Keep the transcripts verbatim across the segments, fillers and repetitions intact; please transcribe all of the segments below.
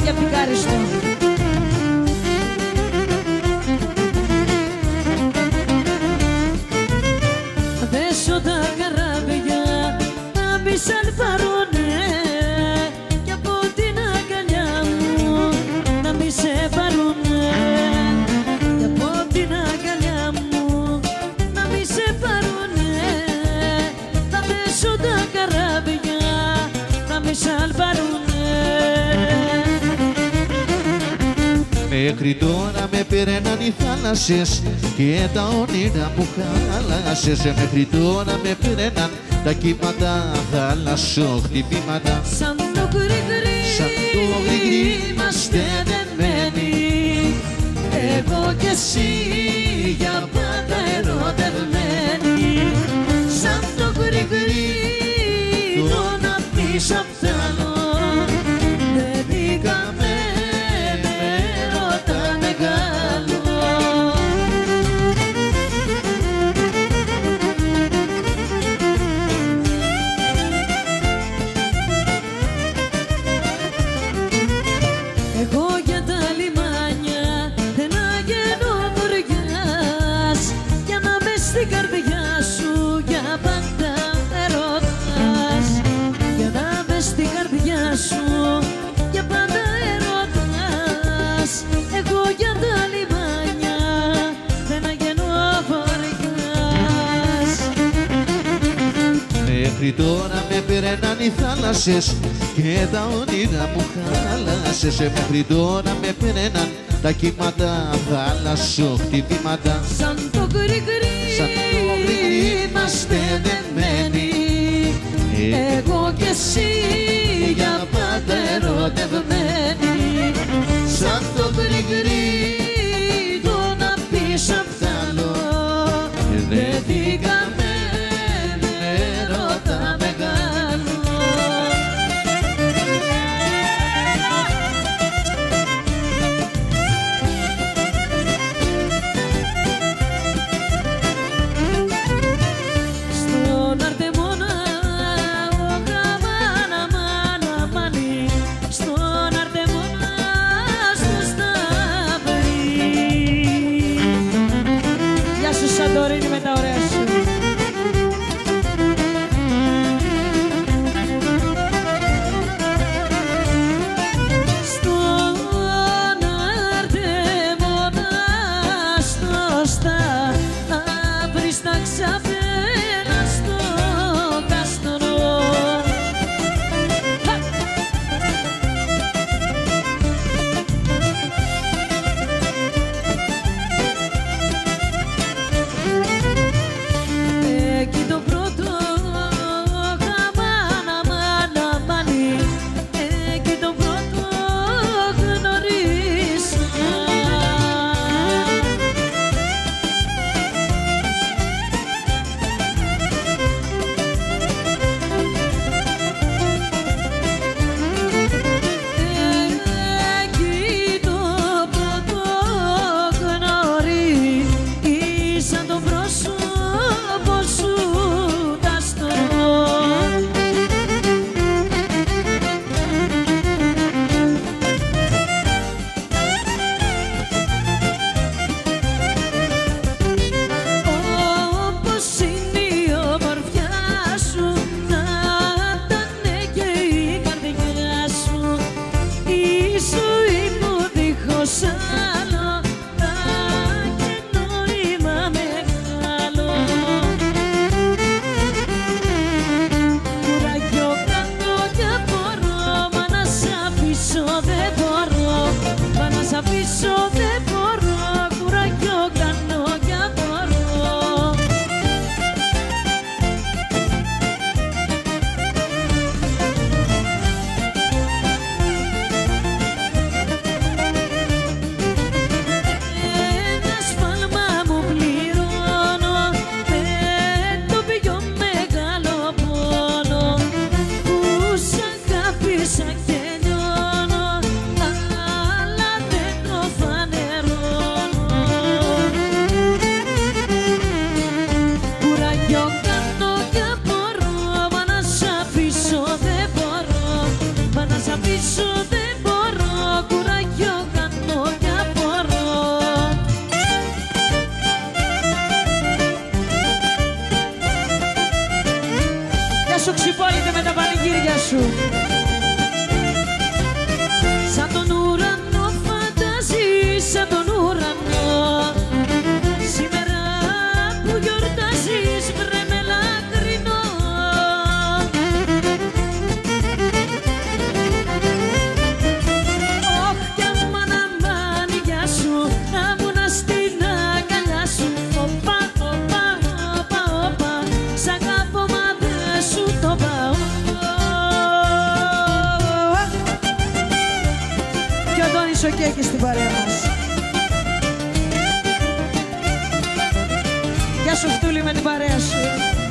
και πικάριστο. Δέσω τα καράβια να μη σαλπαρούνε κι από την αγκαλιά μου να μη σε πάρουνε, κι από την αγκαλιά μου να μη σε πάρουνε. Θα δέσω τα καράβια να μη σαλπαρούνε. Μέχρι τώρα με πέραιναν οι θάλασσες και τα όνειρα μου χάλασες. Μέχρι τώρα με πέραιναν τα κύματα θάλασσοχτυπήματα. Σαν το γρηγρί, σαν το γρηγρί είμαστε δεμένοι, εγώ κι εσύ για πάντα ερωτευμένοι. Σαν το γρηγρί, το να πεις απ' τ' άλλο, δεν βγήκαμε με έρωτα μεγάλο. Εγώ για τα λιμάνια δεν αγγένω βουριάς, για να μες στην καρδιά σου για πάντα ερώτας, για να μες στην καρδιά σου για πάντα ερώτας. Εγώ για τα λιμάνια δεν αγγένω βουριάς. Μέχρι τώρα με πέραιναν οι θάλασσες και τα όνειρα μου χάλασες. Μέχρι τώρα με πέραιναν τα κύματα θάλασσοχτυπήματα. Σαν το γρηγρί, σαν το γρηγρί είμαστε δεμένοι, εγώ κι εσύ για πάντα ερωτευμένοι. Σαν το γρηγρί, το να πεις απ' τ' άλλο, δεν βγήκαμε με έρωτα μεγάλο. Στον Αρτεμόνα ο γαμάνα μάνα μάνι, στον Αρτεμόνα στο Σταυρί. Γεια σου Σαντορίνη με τα ωραία σου. Στον Αρτεμόνα στο Σταυρί, στα ξαπέλα στο καστρό. σου Ξυπόλυτε με τα πανηγύρια σου. Σαν τον ουρανό φαντάζεις, σαν τον ουρανό. Σήμερα που γιορτάζεις βρε με λακρινό. Όχ κι αμάν αμάν γεια σου, να μου να στην αγκαλιά σου. Οπα, οπα, οπα, οπα, σ' αγαπώ μα δεν σου το πάω. Και ο Αντώνης ο Κέκης στην παρέα μας. Γεια σου Φτούλη με την παρέα σου.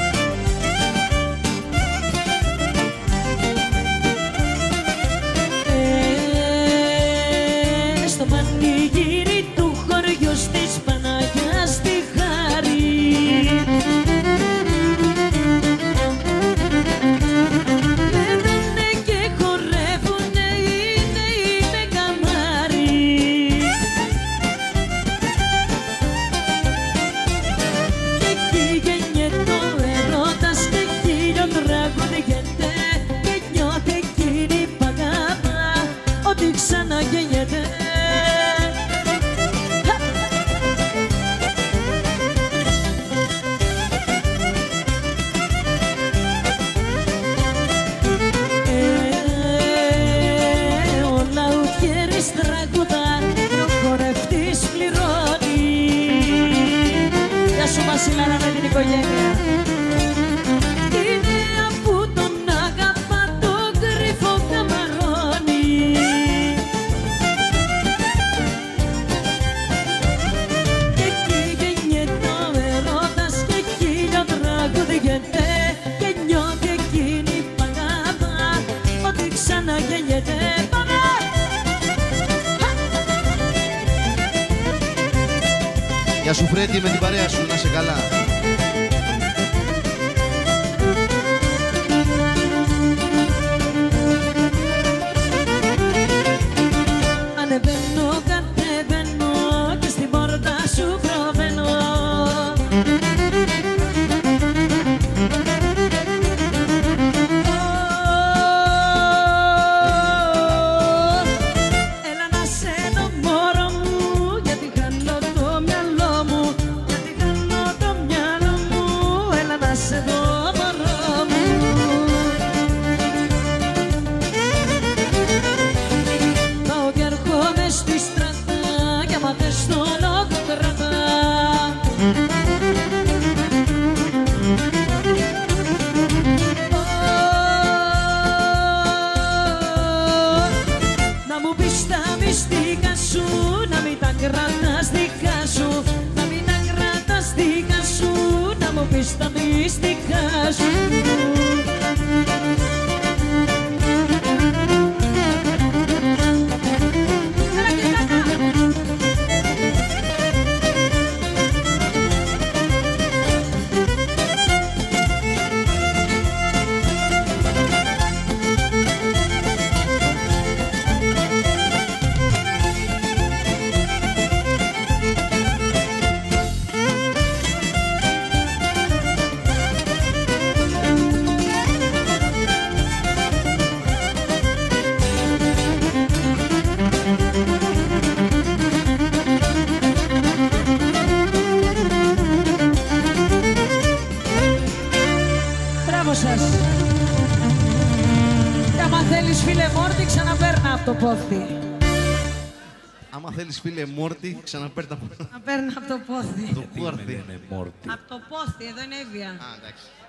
Ε, στο πανηγύρι του χωριού της Παναγιάς τη Χάρη. Λένε και χορεύουνε οι νέοι με καμάρι. Και εκεί γεννιέται ο ερώτας και χίλιο τραγουδιέται και νιώθει εκείνη που αγαπά ότι ξαναγεννιέται. Ε, ο λαουτιέρης τραγουδά και ο χορευτής πληρώνει. Γεια σου Βασιλάρα με την οικογένεια. Είναι αφού τον αγαπά το κρυφό καμαρώνει. Και εκεί γεννιέται ο ερώτας και χίλιο τραγουδιέται και νιώθει εκείνη που αγαπά ότι ξαναγεννιέται. Πάμε! Γεια σου Φρέντι με την παρέα σου, να είσαι καλά. Ανεβαίνω, κατεβαίνω και στην πόρτα σου προβαίνω. Έλα να σε δω μωρό μου, γιατί χάνω το μυαλό μου, γιατί χάνω το μυαλό μου. Έλα να σε δω μωρό μου. Πάω και έρχομαι στη στρατά κι άμα θες το λόγο κρατά. Να μου πεις τα μυστικά σου, να μην τα κρατάς δικά σου, να μην τα κρατάς δικά σου, να μου πεις τα μυστικά σου. Μπράβο σας. Και άμα θέλεις φίλε Μόρτι ξαναπέρνα από το πόθι. Άμα θέλεις φίλε Μόρτι, ξαναπέρτα από Να παίρνα από το πόθι. το πόθι. Από το πόθι, εδώ είναι Εύβοια. Α, εντάξει.